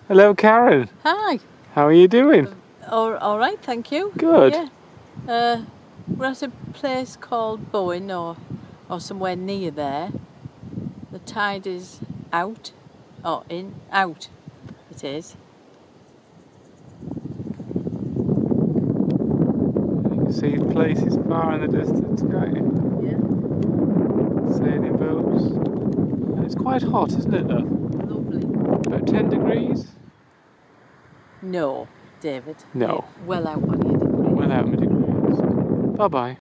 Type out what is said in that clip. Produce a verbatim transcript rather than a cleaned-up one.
Hello, Karen. Hi. How are you doing? All, all right, thank you. Good. Yeah. Uh, we're at a place called Bowen, or, or somewhere near there. The tide is out, or in, out it is. You can see places far in the distance, can't you? Yeah. Sailing boats. And it's quite hot, isn't it, though? Lovely. About ten degrees? No, David. No. You're well out on your degree. Well out of my degrees. Bye-bye.